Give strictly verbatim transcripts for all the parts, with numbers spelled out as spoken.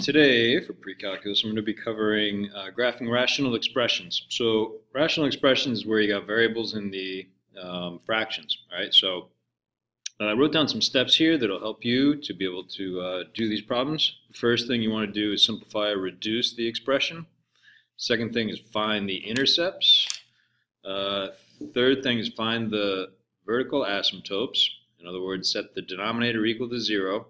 Today, for pre-calculus, I'm going to be covering uh, graphing rational expressions. So rational expressions is where you got variables in the um, fractions, all right? So uh, I wrote down some steps here that'll help you to be able to uh, do these problems. The first thing you want to do is simplify or reduce the expression. Second thing is find the intercepts. Uh, third thing is find the vertical asymptotes. In other words, set the denominator equal to zero.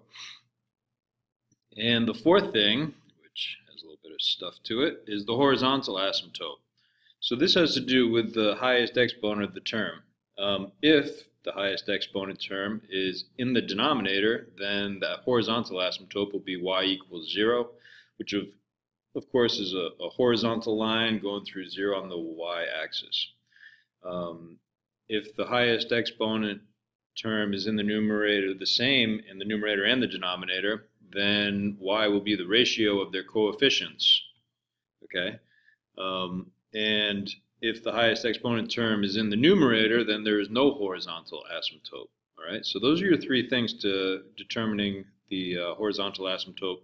And the fourth thing, which has a little bit of stuff to it, is the horizontal asymptote. So this has to do with the highest exponent of the term. Um, if the highest exponent term is in the denominator, then that horizontal asymptote will be y equals zero, which of, of course is a, a horizontal line going through zero on the y-axis. Um, if the highest exponent term is in the numerator the same in the numerator and the denominator, then y will be the ratio of their coefficients, okay? Um, and if the highest exponent term is in the numerator, then there is no horizontal asymptote, all right? So those are your three things to determining the uh, horizontal asymptote,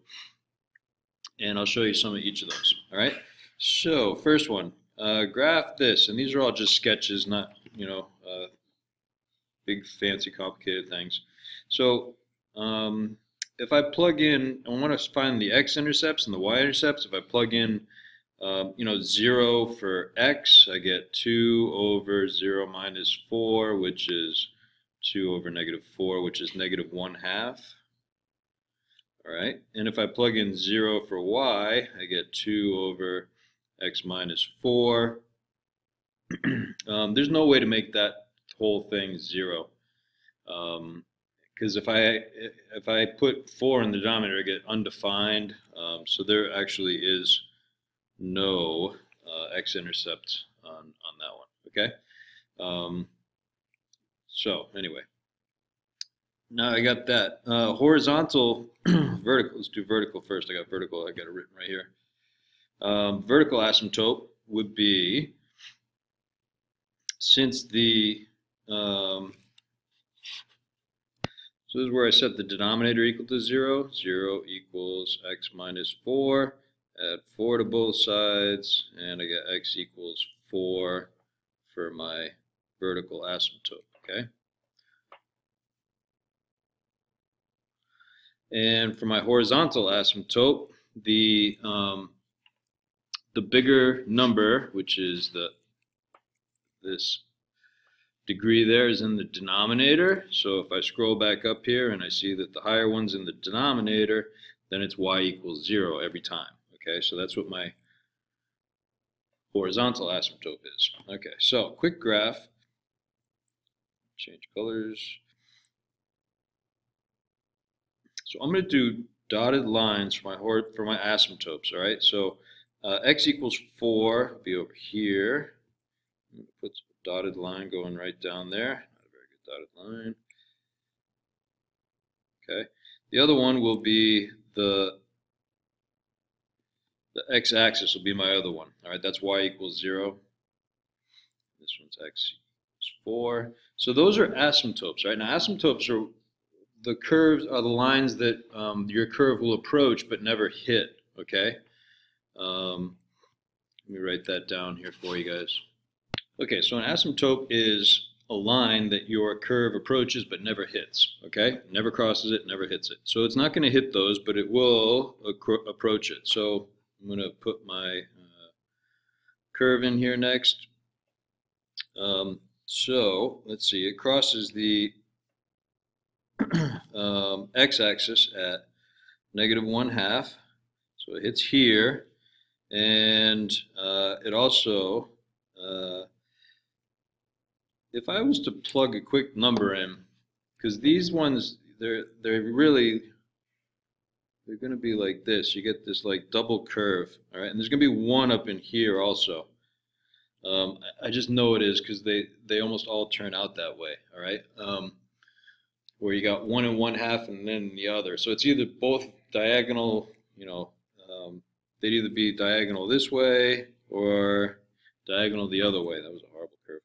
and I'll show you some of each of those, all right? So first one, uh, graph this, and these are all just sketches, not, you know, uh, big, fancy, complicated things. So, um, if I plug in, I want to find the x-intercepts and the y-intercepts. If I plug in, um, you know, zero for x, I get two over zero minus four, which is two over negative four, which is negative one half. All right, and if I plug in zero for y, I get two over x minus four. um, there's no way to make that whole thing zero. Um, Because if I if I put four in the denominator, I get undefined. Um, so there actually is no uh, x-intercept on on that one. Okay. Um, so anyway, now I got that uh, horizontal, vertical. Let's do vertical first. I got vertical. I got it written right here. Um, vertical asymptote would be, since the um, So this is where I set the denominator equal to zero. zero equals x minus four. Add four to both sides, and I get x equals four for my vertical asymptote, okay? And for my horizontal asymptote, the, um, the bigger number, which is the this degree there, is in the denominator. So if I scroll back up here and I see that the higher one's in the denominator, then it's y equals zero every time. Okay, so that's what my horizontal asymptote is. Okay, so quick graph. Change colors. So I'm going to do dotted lines for my for my asymptotes. All right, so uh, x equals four will be over here. I'm going to put dotted line going right down there. Not a very good dotted line. Okay. The other one will be the the x-axis will be my other one. All right, that's y equals zero. This one's x equals four. So those are asymptotes, right? Now asymptotes are the curves, are the lines that um, your curve will approach but never hit. Okay. Um, let me write that down here for you guys. Okay, so an asymptote is a line that your curve approaches but never hits, okay? Never crosses it, never hits it. So it's not going to hit those, but it will approach it. So I'm going to put my uh, curve in here next. Um, so let's see, it crosses the um, x-axis at negative one half. So it hits here, and uh, it also uh, if I was to plug a quick number in, because these ones, they're they're really, they're going to be like this. You get this like double curve, all right? And there's going to be one up in here also. Um, I just know it is because they, they almost all turn out that way, all right? Um, where you got one and one half and then the other. So it's either both diagonal, you know, um, they'd either be diagonal this way or diagonal the other way. That was a horrible curve.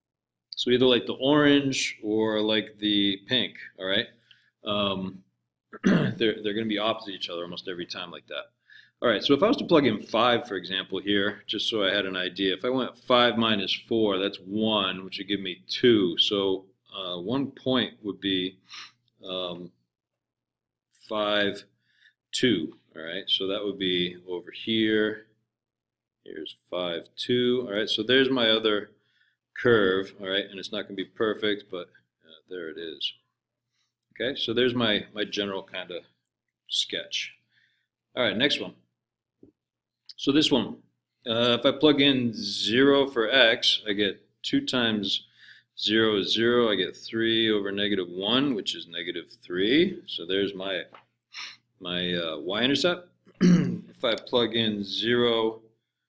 So either like the orange or like the pink, all right? Um, they're, they're going to be opposite each other almost every time like that. All right, so if I was to plug in five, for example, here, just so I had an idea, if I went five minus four, that's one, which would give me two. So uh, one point would be um, five, two. All right, so that would be over here. Here's five, two. All right, so there's my other curve. All right, and it's not going to be perfect, but uh, there it is. Okay, so there's my, my general kind of sketch. All right, next one. So this one, uh, if I plug in zero for x, I get two times zero is zero. I get three over negative one, which is negative three. So there's my, my uh, y-intercept. If I plug in zero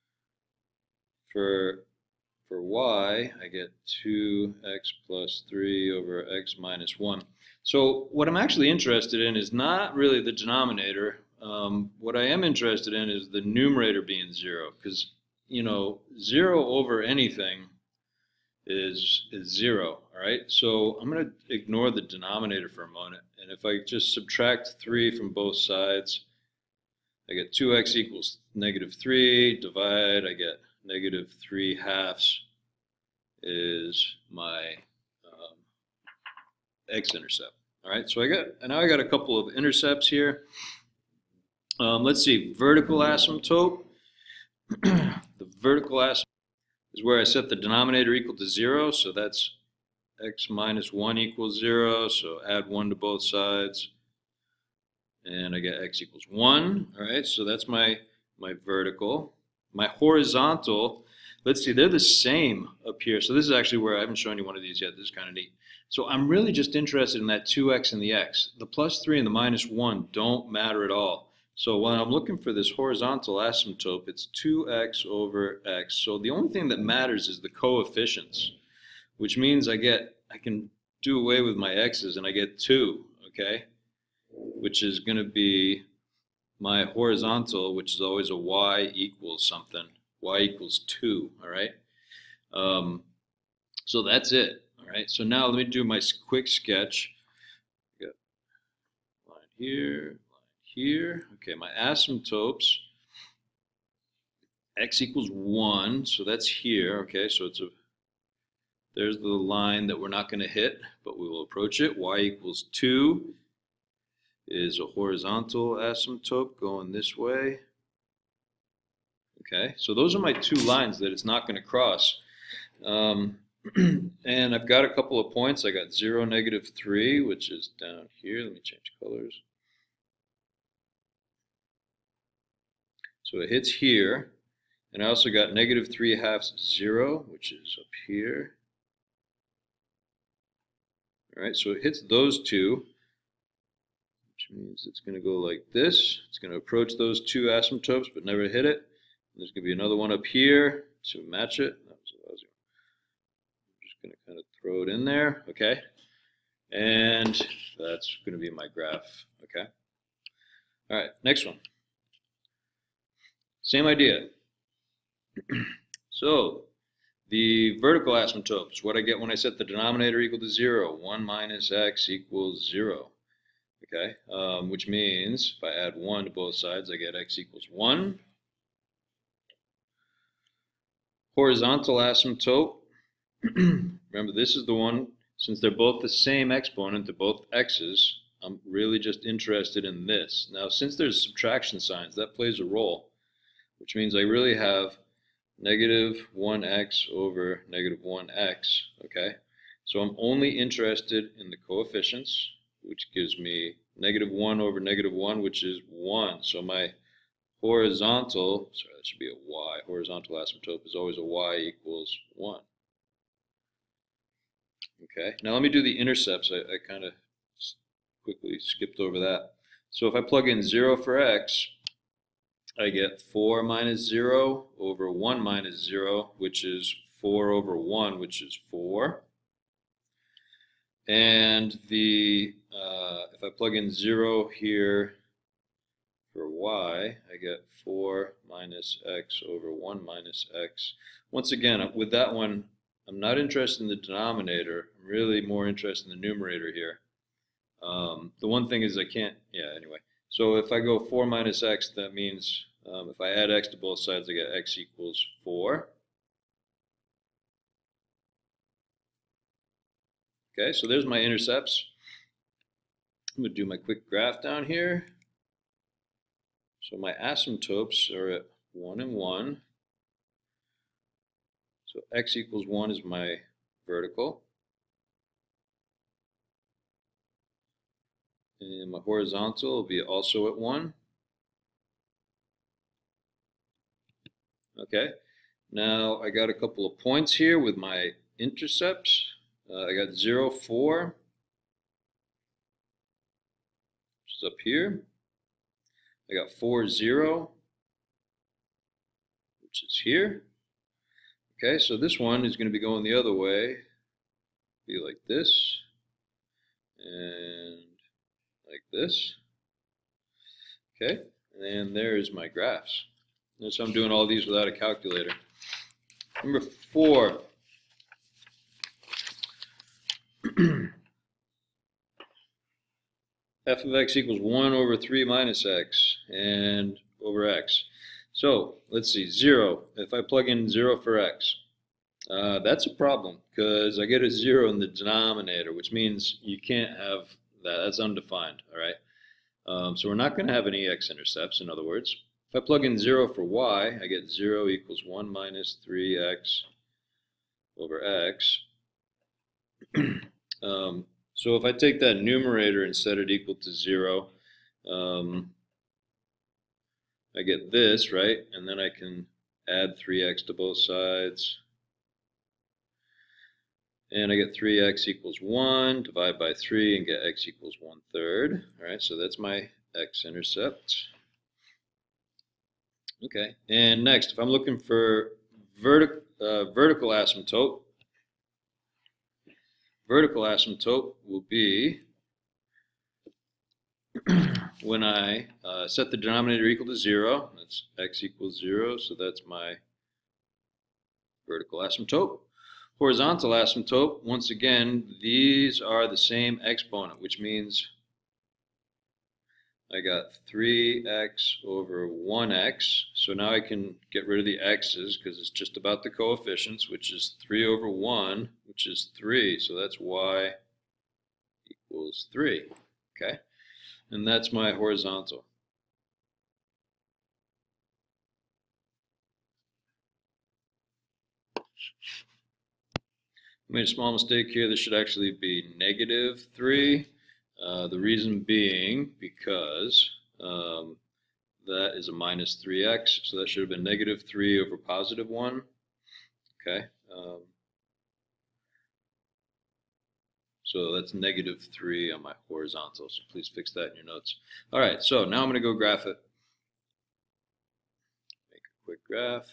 for, for y, I get two x plus three over x minus one. So what I'm actually interested in is not really the denominator. Um, what I am interested in is the numerator being zero, because, you know, zero over anything is, is zero, all right? So I'm going to ignore the denominator for a moment, and if I just subtract three from both sides, I get two x equals negative three, divide, I get negative three halves is my um, x-intercept, all right? So I got, and now I got a couple of intercepts here. Um, let's see, vertical asymptote. The vertical asymptote is where I set the denominator equal to zero, so that's x minus one equals zero, so add one to both sides, and I get x equals one. All right, so that's my, my vertical. My horizontal, let's see, they're the same up here. So this is actually where I haven't shown you one of these yet. This is kind of neat. So I'm really just interested in that two x and the x. The plus three and the minus one don't matter at all. So when I'm looking for this horizontal asymptote, it's two x over x. So the only thing that matters is the coefficients, which means I get, I can do away with my x's and I get two, okay? Which is going to be my horizontal, which is always a y equals something. Y equals two, all right? Um, so that's it, all right? So now let me do my quick sketch. Got line here. Here, okay, my asymptotes, x equals one, so that's here, okay, so it's a, there's the line that we're not going to hit, but we will approach it. Y equals two is a horizontal asymptote going this way. Okay, so those are my two lines that it's not going to cross. Um, and I've got a couple of points. I got zero, negative three, which is down here. Let me change colors. So it hits here, and I also got negative three halves zero, which is up here. All right, so it hits those two, which means it's going to go like this. It's going to approach those two asymptotes, but never hit it. And there's going to be another one up here to match it. That was what I was doing. I'm just going to kind of throw it in there, okay? And that's going to be my graph, okay? All right, next one. Same idea. So the vertical asymptote is what I get when I set the denominator equal to zero. one minus x equals zero. Okay, um, which means if I add one to both sides, I get x equals one. Horizontal asymptote. Remember, this is the one, since they're both the same exponent, they're both x's, I'm really just interested in this. Now, since there's subtraction signs, that plays a role, which means I really have negative one x over negative one x, okay? So I'm only interested in the coefficients, which gives me negative one over negative one, which is one. So my horizontal, sorry, that should be a y, horizontal asymptote is always a y equals one. Okay, now let me do the intercepts. I, I kind of quickly skipped over that. So if I plug in zero for x, I get four minus zero over one minus zero, which is four over one, which is four. And the uh, if I plug in zero here for y, I get four minus x over one minus x. Once again, with that one, I'm not interested in the denominator. I'm really more interested in the numerator here. Um, the one thing is I can't, yeah, anyway. So if I go four minus x, that means um, if I add x to both sides, I get x equals four. Okay, so there's my intercepts. I'm going to do my quick graph down here. So my asymptotes are at one and one. So x equals one is my vertical. And my horizontal will be also at one. Okay, now I got a couple of points here with my intercepts. Uh, I got zero, four, which is up here. I got four, zero, which is here. Okay, so this one is going to be going the other way. Be like this, and like this. Okay, and there's my graphs. And so I'm doing all these without a calculator. Number four. F of x equals one over three minus x and over x. So let's see, zero. If I plug in zero for x, uh, that's a problem because I get a zero in the denominator, which means you can't have that. That's undefined, all right? Um, so we're not going to have any x-intercepts, in other words. If I plug in zero for y, I get zero equals one minus three x over x. um, so if I take that numerator and set it equal to zero, um, I get this, right? And then I can add three x to both sides. And I get three x equals one, divide by three, and get x equals one third. All right, so that's my x-intercept. Okay, and next, if I'm looking for vertic uh, vertical asymptote, vertical asymptote will be when I uh, set the denominator equal to zero. That's x equals zero, so that's my vertical asymptote. Horizontal asymptote, once again, these are the same exponent, which means I got three x over one x. So now I can get rid of the x's because it's just about the coefficients, which is three over one, which is three. So that's y equals three. Okay? And that's my horizontal. I made a small mistake here. This should actually be negative three. Uh, the reason being because um, that is a minus three x, so that should have been negative three over positive one. Okay, um, so that's negative three on my horizontal, so please fix that in your notes. All right, so now I'm going to go graph it. Make a quick graph.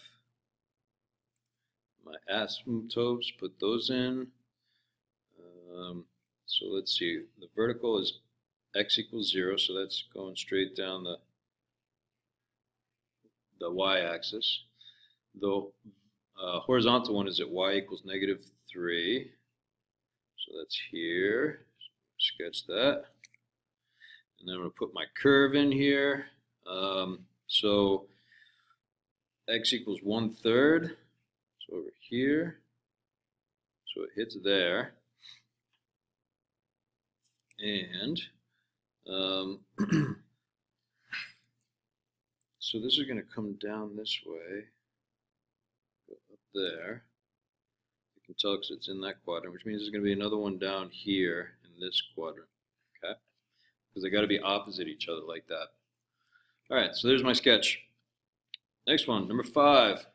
My asymptotes, put those in. Um, So let's see, the vertical is x equals zero, so that's going straight down the, the y-axis. The uh, horizontal one is at y equals negative three, so that's here. Sketch that. And then I'm going to put my curve in here. Um, so x equals one third, so over here, so it hits there. And um, so this is going to come down this way, go up there. You can tell because it's in that quadrant, which means there's going to be another one down here in this quadrant, okay? Because they got to be opposite each other like that. All right, so there's my sketch. Next one, number five.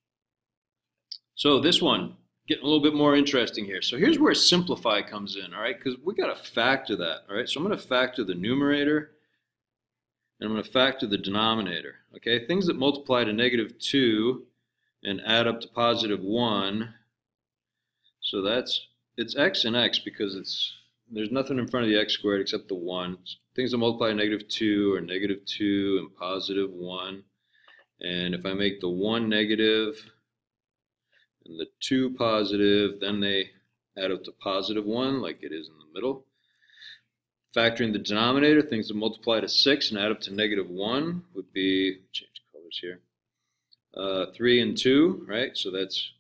So this one, getting a little bit more interesting here. So here's where simplify comes in, all right? Because we got to factor that, all right? So I'm going to factor the numerator, and I'm going to factor the denominator, okay? Things that multiply to negative two and add up to positive one. So that's, it's x and x because it's, there's nothing in front of the x squared except the one. Things that multiply to negative two are negative two and positive one. And if I make the one negative and the two positive, then they add up to positive one, like it is in the middle. Factoring the denominator, things that multiply to six and add up to negative one would be, change colors here, uh, three and two, right? So that's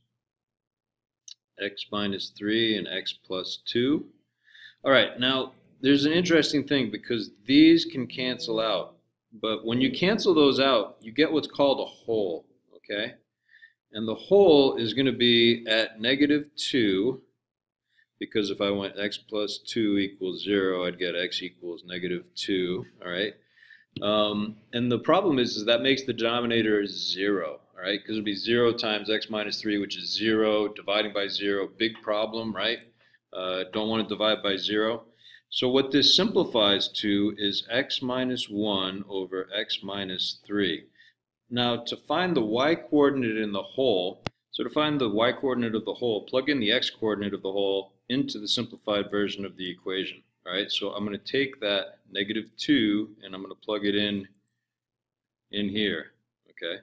x minus three and x plus two. All right, now there's an interesting thing because these can cancel out. But when you cancel those out, you get what's called a whole, okay? And the whole is going to be at negative two, because if I went x plus two equals zero, I'd get x equals negative two, all right? Um, and the problem is, is that makes the denominator zero, all right? Because it would be zero times x minus three, which is zero, dividing by zero, big problem, right? Uh, don't want to divide by zero. So what this simplifies to is x minus one over x minus three. Now to find the y-coordinate in the whole, so to find the y-coordinate of the whole, plug in the x-coordinate of the whole into the simplified version of the equation. All right, so I'm going to take that negative two and I'm going to plug it in in here, okay,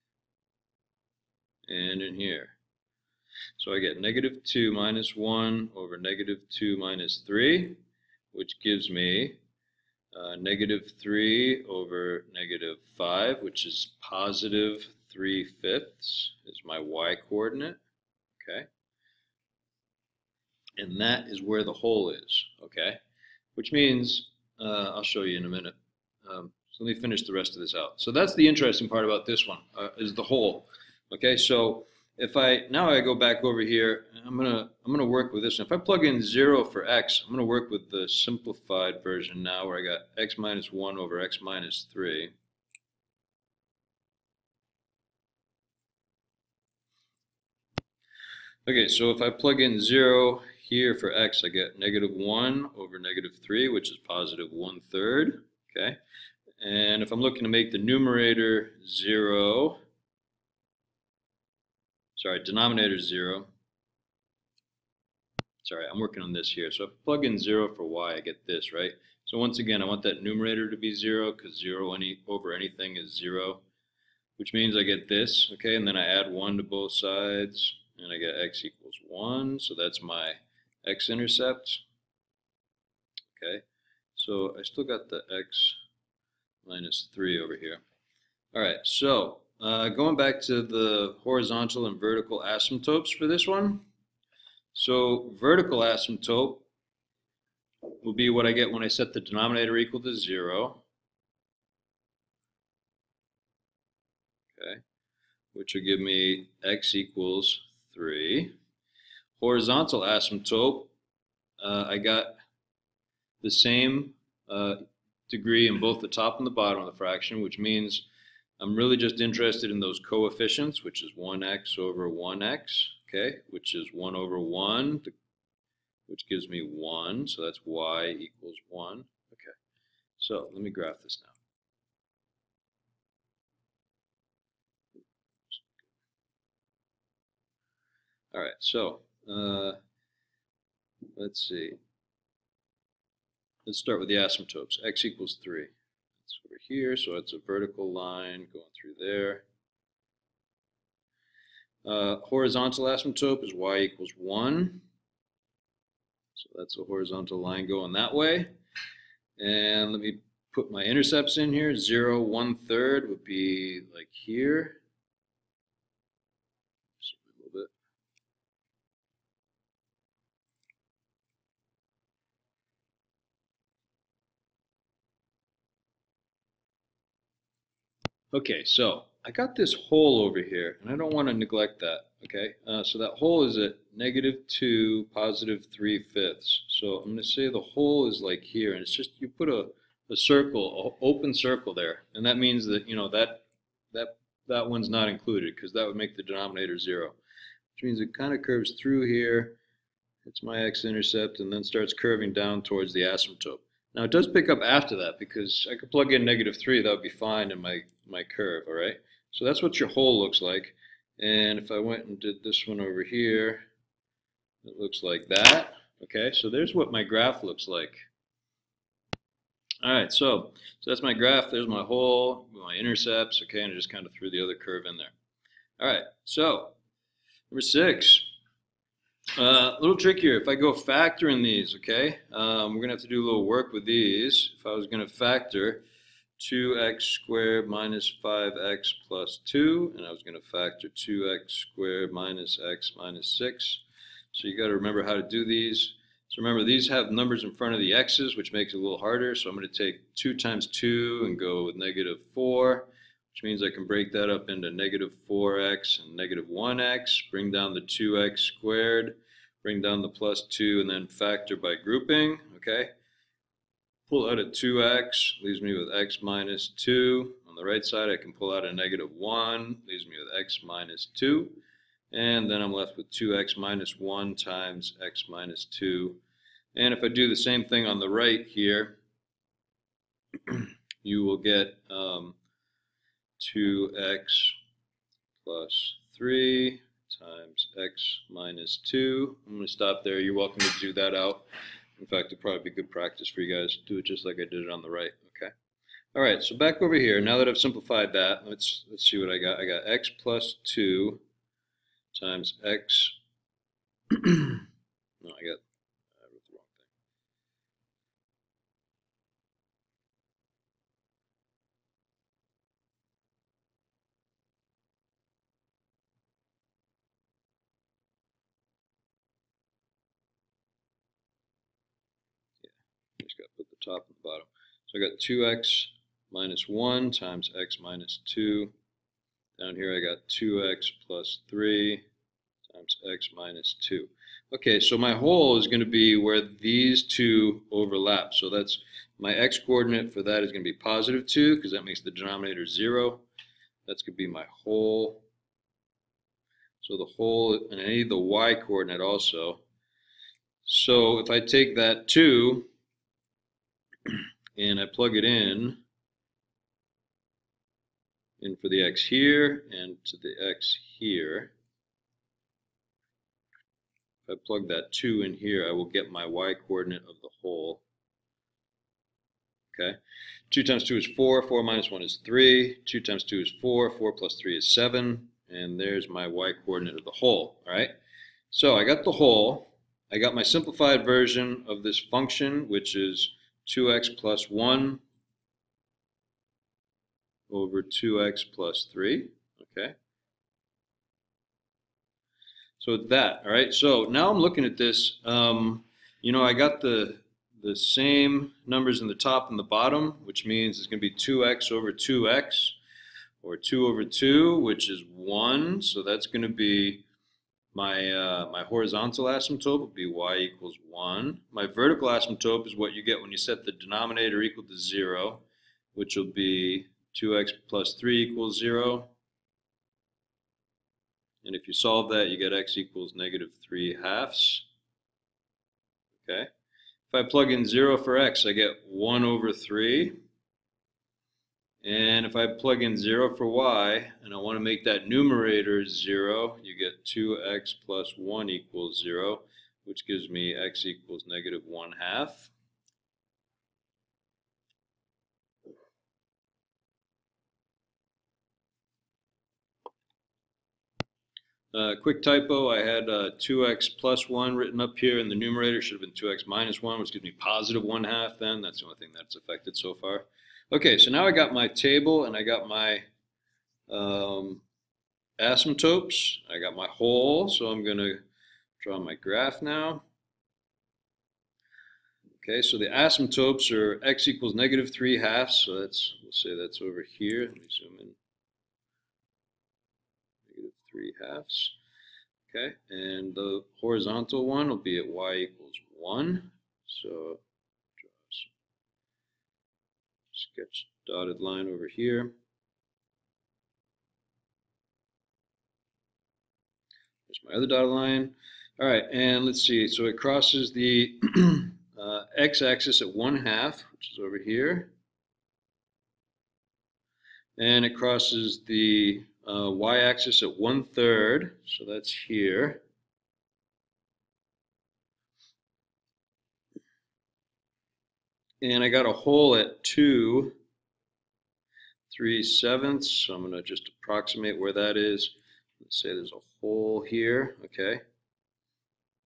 and in here. So I get negative two minus one over negative two minus three, which gives me uh, negative three over negative five, which is positive three fifths is my y-coordinate, okay? And that is where the whole is, okay? Which means, uh, I'll show you in a minute. Um, so let me finish the rest of this out. So that's the interesting part about this one, uh, is the whole, okay? So if I, now I go back over here, I'm gonna, I'm gonna work with this one. If I plug in zero for x, I'm gonna work with the simplified version now where I got x minus one over x minus three. Okay, so if I plug in zero here for x, I get negative one over negative three, which is positive one third, okay? And if I'm looking to make the numerator zero, sorry, denominator zero, sorry, I'm working on this here. So if I plug in zero for y, I get this, right? So once again, I want that numerator to be zero because zero any, over anything is zero, which means I get this, okay? And then I add one to both sides, and I get x equals one, so that's my x-intercept, okay? So I still got the x minus three over here. All right, so uh, going back to the horizontal and vertical asymptotes for this one. So vertical asymptote will be what I get when I set the denominator equal to zero, okay, which will give me x equals three. Horizontal asymptote, uh, I got the same uh, degree in both the top and the bottom of the fraction, which means I'm really just interested in those coefficients, which is one x over one x, okay, which is one over one, which gives me one, so that's y equals one. Okay, so let me graph this now. All right, so uh, let's see. Let's start with the asymptotes. X equals three. It's over here, so it's a vertical line going through there. Uh, horizontal asymptote is y equals one. So that's a horizontal line going that way. And let me put my intercepts in here. Zero, one third would be like here. A little bit. Okay, so I got this whole over here, and I don't want to neglect that, okay? Uh, so that whole is at negative two, positive three fifths. So I'm going to say the whole is like here, and it's just you put a, a circle, an open circle there, and that means that, you know, that that that one's not included because that would make the denominator zero, which means it kind of curves through here. It's my x-intercept, and then starts curving down towards the asymptote. Now it does pick up after that because I could plug in negative three, that would be fine in my, my curve, all right? So that's what your hole looks like. And if I went and did this one over here, it looks like that, okay? So there's what my graph looks like. All right, so, so that's my graph, there's my hole, my intercepts, okay, and I just kind of threw the other curve in there. All right, so number six. Uh, a little trickier. If I go factor in these, okay, um, we're going to have to do a little work with these. If I was going to factor two x squared minus five x plus two, and I was going to factor two x squared minus x minus six. So you got to remember how to do these. So remember, these have numbers in front of the x's, which makes it a little harder. So I'm going to take two times two and go with negative four, which means I can break that up into negative four x and negative one x, bring down the two x squared, bring down the plus two, and then factor by grouping, okay? Pull out a two x, leaves me with x minus two. On the right side, I can pull out a negative one, leaves me with x minus two. And then I'm left with two x minus one times x minus two. And if I do the same thing on the right here, you will get um, two x plus three times x minus two. I'm going to stop there. You're welcome to do that out. In fact, it'd probably be good practice for you guys. Do it just like I did it on the right, okay? All right, so back over here. Now that I've simplified that, let's, let's see what I got. I got x plus two times x. No, I got I wrote the wrong thing. Yeah, just got to put the top and the bottom. So I got two x minus one times x minus two. Down here I got two x plus three times x minus two. Okay, so my whole is going to be where these two overlap. So that's my x coordinate for that is going to be positive two because that makes the denominator zero. That's going to be my whole. So the whole, and I need the y coordinate also. So if I take that two and I plug it in, in for the x here and to the x here, if I plug that two in here, I will get my y coordinate of the whole. Okay, two times two is four, four minus one is three, two times two is four, four plus three is seven, and there's my y coordinate of the whole, all right? So I got the whole, I got my simplified version of this function, which is two x plus one over two x plus three, okay? So it's that, all right? So now I'm looking at this, um, you know, I got the, the same numbers in the top and the bottom, which means it's gonna be two x over two x, or two over two, which is one, so that's gonna be my, uh, my horizontal asymptote will be y equals one. My vertical asymptote is what you get when you set the denominator equal to zero, which will be two x plus three equals zero. And if you solve that, you get x equals negative three halves. Okay. If I plug in zero for x, I get one over three. And if I plug in zero for y, and I want to make that numerator zero, you get two x plus one equals zero, which gives me x equals negative one half. Uh, quick typo, I had uh, two x plus one written up here in the numerator. Should have been two x minus one, which gives me positive one half then. That's the only thing that's affected so far. Okay, so now I got my table and I got my um, asymptotes. I got my whole, so I'm going to draw my graph now. Okay, so the asymptotes are x equals negative three halves, so that's, we'll say that's over here. Let me zoom in. Negative three halves. Okay, and the horizontal one will be at y equals one. So draw some sketch dotted line over here. There's my other dotted line. All right, and let's see. So it crosses the uh, x-axis at one half, which is over here. And it crosses the uh, y-axis at one third, so that's here. And I got a hole at two, three sevenths, so I'm going to just approximate where that is. Let's say there's a hole here, okay.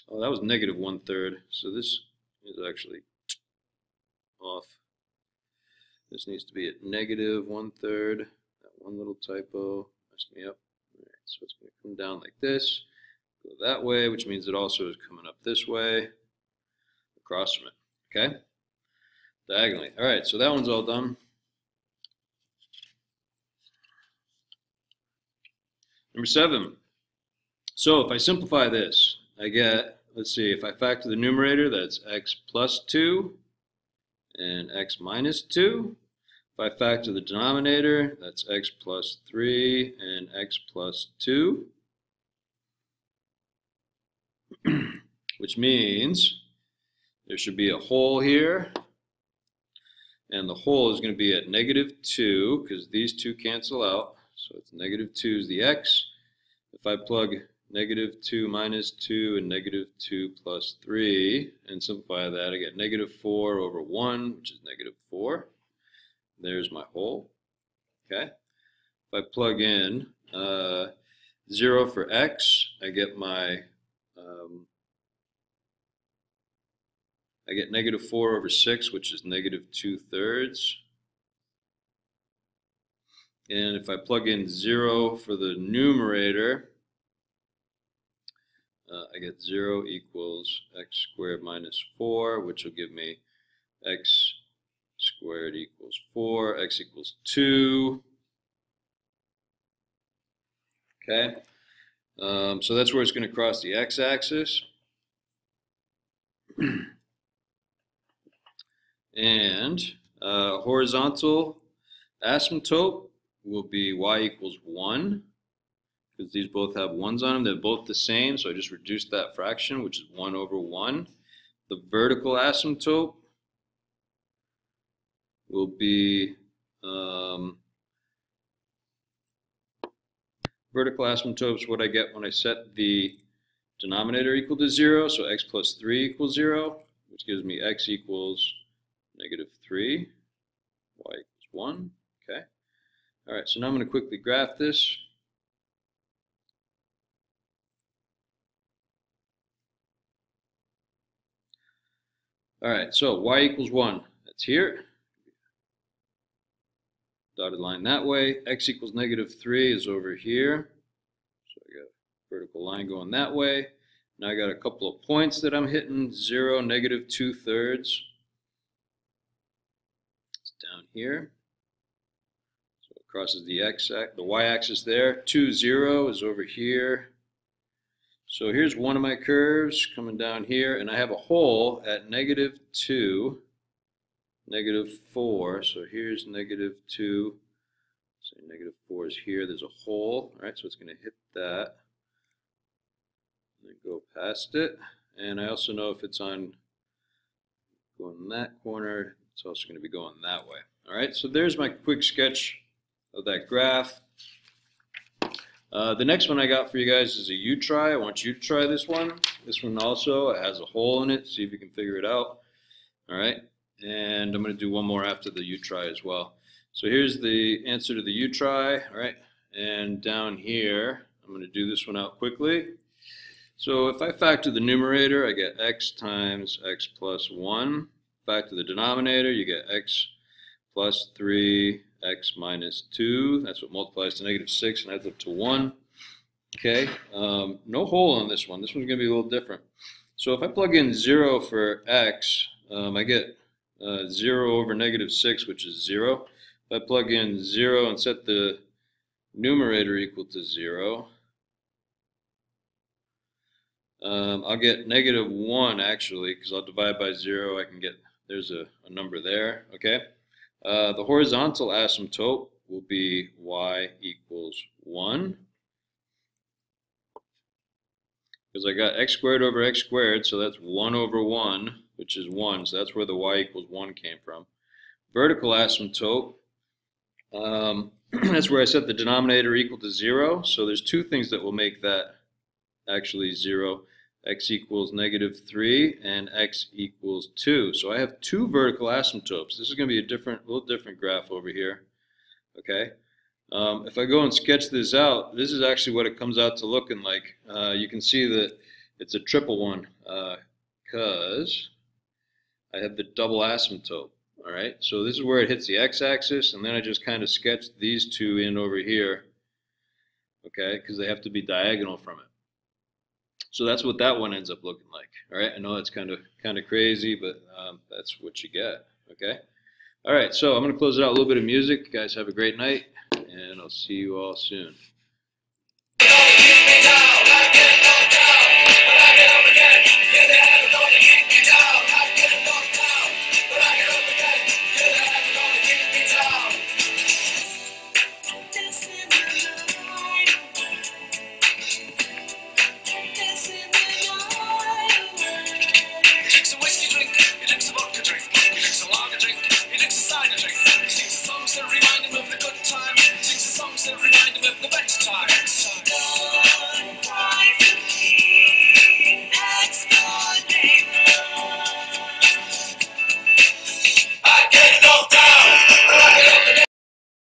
Oh, that was negative one third. So this is actually off. This needs to be at negative one third. That one little typo messed me up. All right, so it's going to come down like this, go that way, which means it also is coming up this way, across from it. Okay, diagonally. All right, so that one's all done. Number seven. So if I simplify this, I get, let's see, if I factor the numerator, that's x plus two and x minus two. If I factor the denominator, that's x plus three and x plus two. Which means there should be a whole here. And the whole is going to be at negative two, because these two cancel out. So it's negative two is the x. If I plug negative two minus two and negative two plus three and simplify that, I get negative four over one, which is negative four. There's my whole. Okay. If I plug in uh, zero for x, I get my um, I get negative four over six, which is negative two thirds. And if I plug in zero for the numerator, uh, I get zero equals x squared minus four, which will give me x squared equals four, x equals two. Okay, um, so that's where it's going to cross the x-axis. And uh, horizontal asymptote will be y equals one, because these both have ones on them. They're both the same, so I just reduced that fraction, which is one over one. The vertical asymptote will be um, vertical asymptote is what I get when I set the denominator equal to zero, so x plus three equals zero, which gives me x equals negative three, y equals one. Okay. All right, so now I'm going to quickly graph this. All right, so y equals one, that's here. Dotted line that way. X equals negative three is over here. So I got a vertical line going that way. Now I got a couple of points that I'm hitting. zero, negative two thirds. It's down here. So it crosses the x, the y-axis there. two, zero is over here. So here's one of my curves coming down here, and I have a hole at negative two, negative four. So here's negative two. So negative four is here. There's a hole, right? So it's going to hit that. And then go past it. And I also know if it's on going in that corner, it's also going to be going that way. All right, so there's my quick sketch of that graph. Uh, the next one I got for you guys is a U-try. I want you to try this one. This one also has a hole in it. See if you can figure it out. All right, and I'm going to do one more after the U-try as well. So here's the answer to the U-try. All right, and down here, I'm going to do this one out quickly. So if I factor the numerator, I get x times x plus one. Factor the denominator, you get x plus three, x minus two. That's what multiplies to negative six and adds up to one. Okay, um, no hole on this one. This one's going to be a little different. So if I plug in zero for x, um, I get uh, zero over negative six, which is zero. If I plug in zero and set the numerator equal to zero, um, I'll get negative one actually, because I'll divide by zero. I can get, there's a, a number there. Okay. Uh, the horizontal asymptote will be y equals one. Because I got x squared over x squared, so that's one over one, which is one. So that's where the y equals one came from. Vertical asymptote, um, that's where I set the denominator equal to zero. So there's two things that will make that actually zero. X equals negative three and x equals two. So I have two vertical asymptotes. This is going to be a different, little different graph over here. Okay. Um, if I go and sketch this out, this is actually what it comes out to looking like. Uh, you can see that It's a triple one because uh, I have the double asymptote. All right, so this is where it hits the x-axis, and then I just kind of sketched these two in over here, okay, because they have to be diagonal from it. So that's what that one ends up looking like. All right, I know that's kind of kind of crazy, but um, that's what you get. Okay. All right, so I'm going to close it out with a little bit of music. You guys have a great night, and I'll see you all soon.